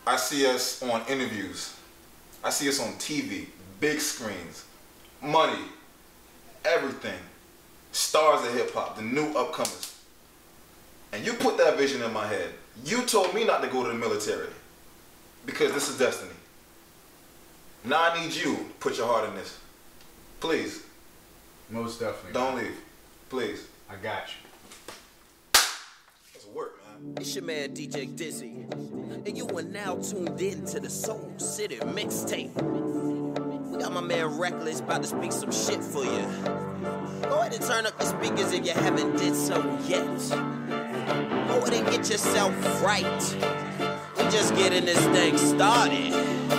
I see us on interviews. I see us on TV, big screens, money, everything. Stars of hip hop, the new upcomers. And you put that vision in my head. You told me not to go to the military because this is destiny. Now I need you to put your heart in this. Please. Most definitely. Don't leave. Please. I got you. That's work, man. It's your man DJ Dizzy, and you are now tuned in to the Soul City Mixtape. We got my man Rekless about to speak some shit for you. Go ahead and turn up the speakers if you haven't did so yet. Go ahead and get yourself right. We just getting this thing started.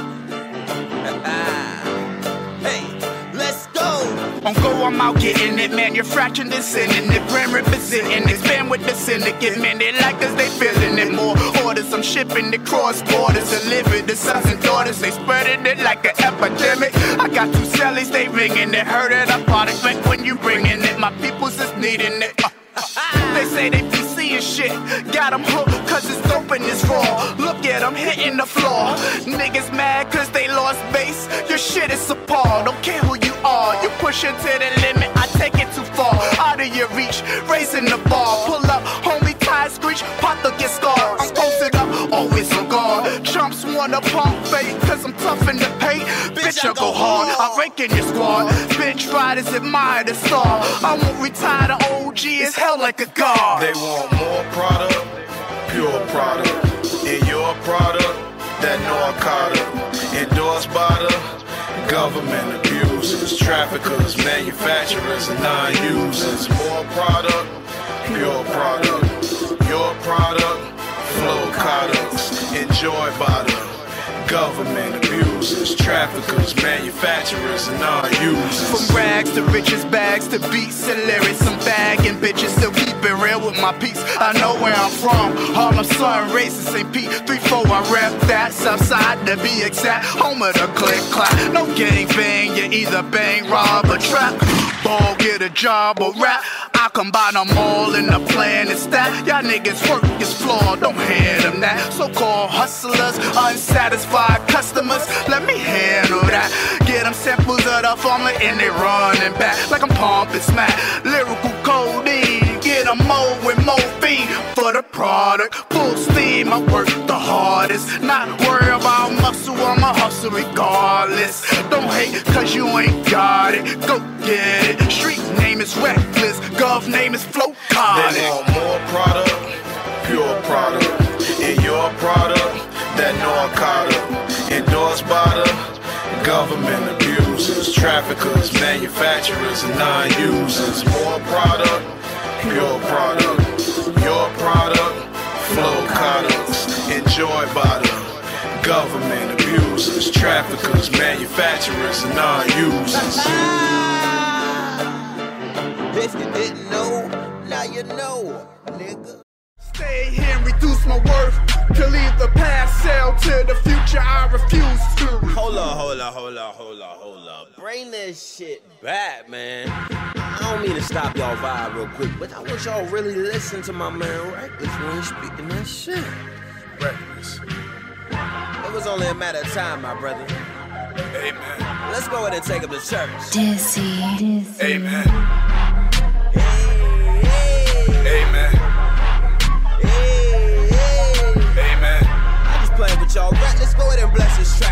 Hey, let's go. On go, I'm out getting it, manufacturing this, sending it, brand representing, expand with the syndicate, man, they like us, they feeling it, more orders, I'm shipping it cross borders, delivered to sons and daughters, they spreading it like an epidemic. I got 2 cellies, they ringing it, heard it, I product like when you bringing it, my people's just needing it. They say they be seeing shit, got them hooked cause it's dope and it's raw. Look at them hitting the floor. Niggas mad cause they lost base. Your shit is subpar, don't care who you are. You push it to the limit, I take it too far. Out of your reach, raising the bar. Pull up, homie, tie screech, pop the get scarred. I'm posted up, always on guard. Chumps wanna pump fake cause I'm tough in the paint. Bitch, I go hard, I rank in your squad. Bitch riders admire the star. I won't retire, the OG is hell like a god. They want more product, pure product. In your product, that narcotic. Endorsed by the government abusers, traffickers, manufacturers, and non-users. More product, pure product. Your product, Flowcotics. Enjoyed by the government abusers, traffickers, manufacturers, and non-users. From rags to riches, bags to beats and lyrics, I'm bagging bitches, still keep it real with my peace. I know where I'm from, Harlem Sun, racing St. Pete, 3-4, I rap that, Southside to be exact, home of the click clap. No gang bang, you either bang, rob, or trap, ball, get a job, or rap. I combine them all in the plan and stat. Y'all niggas work is flawed, don't hand them that. So-called hustlers, unsatisfied customers, let me handle that. Get them samples of the formula and they running back like I'm pumping smack. Lyrical codeine, get them more with morphine for the product. Full steam, I work the hardest. Not worry about muscle, I'm a hustle regardless. Don't hate cause you ain't got it, go get it. Street name is Rekless, gov name is Flowcotics. They want more product, pure product. In your product, that narcotic. Endorsed by the government abusers, traffickers, manufacturers, and non-users. More product, pure product. Your product, Flowcotics. Enjoyed by the government abusers, traffickers, manufacturers, and non-users. If you didn't know, now you know, nigga. Stay here and reduce my worth. To leave the past, sail to the future, I refuse to. Hold up. Bring this shit back, man. I don't mean to stop y'all vibe real quick, but I want y'all really listen to my man Rekless when he's speaking that shit. Rekless. It was only a matter of time, my brother. Amen. Let's go ahead and take him to church. Dizzy. Amen. Amen. Amen. I'm just playing with y'all. Let's go ahead and bless this track.